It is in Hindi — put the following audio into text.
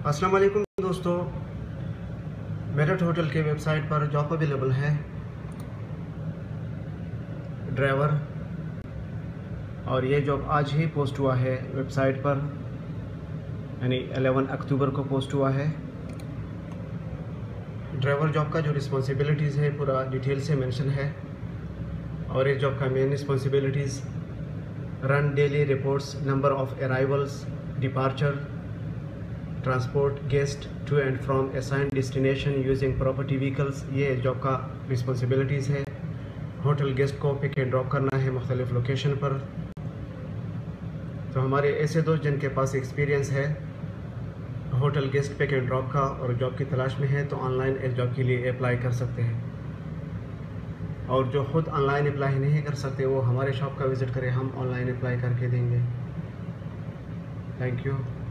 अस्सलाम वालेकुम दोस्तों, मेरठ होटल के वेबसाइट पर जॉब अवेलेबल है ड्राइवर, और ये जॉब आज ही पोस्ट हुआ है वेबसाइट पर, यानी 11 अक्टूबर को पोस्ट हुआ है। ड्राइवर जॉब का जो रिस्पॉन्सिबिलिटीज़ है पूरा डिटेल से मेंशन है, और इस जॉब का main responsibilities run daily reports, number of arrivals, departure, transport guest to and from assigned destination using property vehicles, ये जॉब का रिस्पॉन्सिबिलिटीज़ है। होटल गेस्ट को पिक एंड ड्रॉप करना है मुख्तलिफ लोकेशन पर। तो हमारे ऐसे दोस्त जिनके पास एक्सपीरियंस है hotel guest pick and drop का और जॉब की तलाश में है, तो ऑनलाइन इस जॉब के लिए अप्लाई कर सकते हैं। और जो खुद ऑनलाइन अप्लाई नहीं कर सकते वो हमारे शॉप का विज़िट करें, हम ऑनलाइन अप्लाई करके देंगे। Thank you.